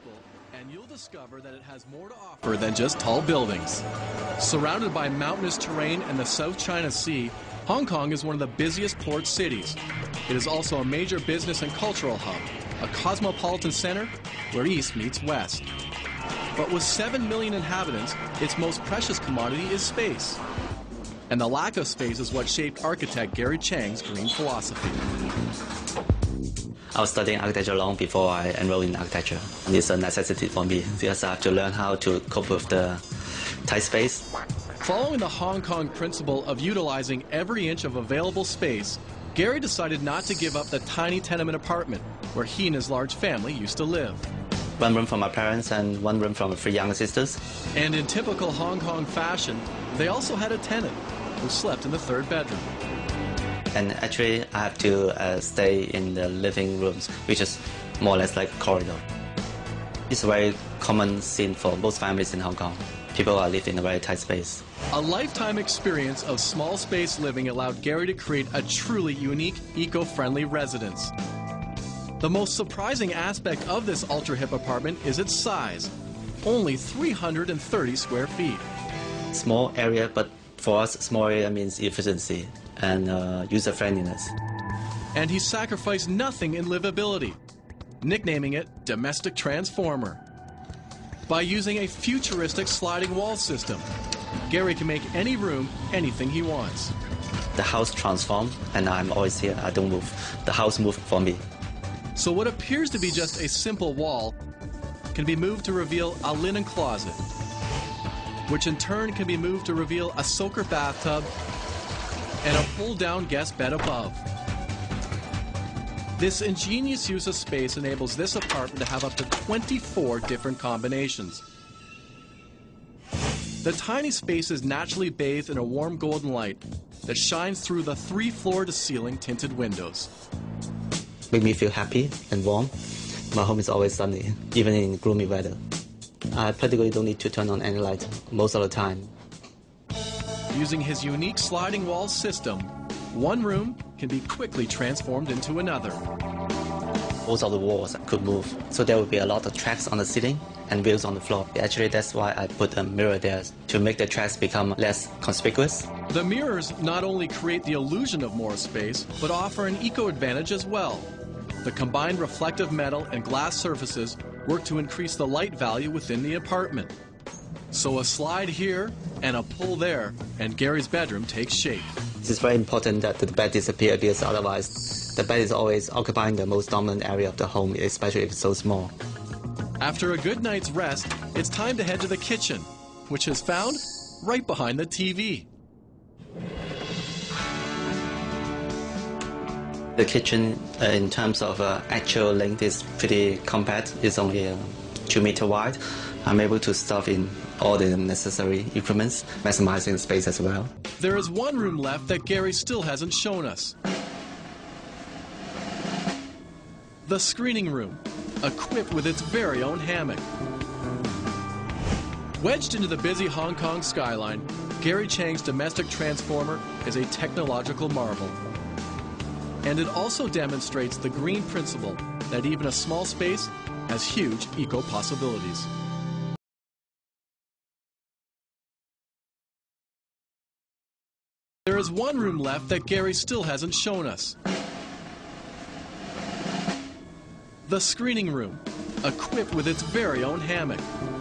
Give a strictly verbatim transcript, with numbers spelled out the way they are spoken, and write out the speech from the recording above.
local, and you'll discover that it has more to offer than just tall buildings. Surrounded by mountainous terrain and the South China Sea, Hong Kong is one of the busiest port cities. It is also a major business and cultural hub, a cosmopolitan center where East meets West. But with seven million inhabitants, its most precious commodity is space. And the lack of space is what shaped architect Gary Chang's green philosophy. I was studying architecture long before I enrolled in architecture. And it's a necessity for me because I have to learn how to cope with the tight space. Following the Hong Kong principle of utilizing every inch of available space, Gary decided not to give up the tiny tenement apartment where he and his large family used to live. One room for my parents and one room for my three younger sisters. And in typical Hong Kong fashion, they also had a tenant who slept in the third bedroom. And actually, I have to uh, stay in the living rooms, which is more or less like a corridor. It's a very common scene for most families in Hong Kong. People are living in a very tight space. A lifetime experience of small space living allowed Gary to create a truly unique, eco-friendly residence. The most surprising aspect of this ultra-hip apartment is its size, only three hundred thirty square feet. Small area, but for us, small area means efficiency and uh, user-friendliness. And he sacrificed nothing in livability, nicknaming it Domestic Transformer. By using a futuristic sliding wall system, Gary can make any room anything he wants. The house transforms, and I'm always here. I don't move. The house moves for me. So what appears to be just a simple wall can be moved to reveal a linen closet, which in turn can be moved to reveal a soaker bathtub and a pull-down guest bed above. This ingenious use of space enables this apartment to have up to twenty-four different combinations. The tiny space is naturally bathed in a warm golden light that shines through the three floor-to-ceiling tinted windows. Make me feel happy and warm. My home is always sunny, even in gloomy weather. I practically don't need to turn on any light most of the time. Using his unique sliding wall system, one room can be quickly transformed into another. Most of the walls could move, so there will be a lot of tracks on the ceiling and wheels on the floor. Actually, that's why I put a mirror there, to make the tracks become less conspicuous. The mirrors not only create the illusion of more space, but offer an eco-advantage as well. The combined reflective metal and glass surfaces work to increase the light value within the apartment. So a slide here and a pull there, and Gary's bedroom takes shape. It is very important that the bed disappears, because otherwise the bed is always occupying the most dominant area of the home, especially if it's so small. After a good night's rest, it's time to head to the kitchen, which is found right behind the T V. The kitchen, uh, in terms of uh, actual length, is pretty compact. It's only uh, two meter wide. I'm able to stuff in all the necessary equipments, maximizing the space as well. There is one room left that Gary still hasn't shown us. The screening room, equipped with its very own hammock. Wedged into the busy Hong Kong skyline, Gary Chang's Domestic Transformer is a technological marvel. And it also demonstrates the green principle that even a small space has huge eco-possibilities. There is one room left that Gary still hasn't shown us. The screening room, equipped with its very own hammock.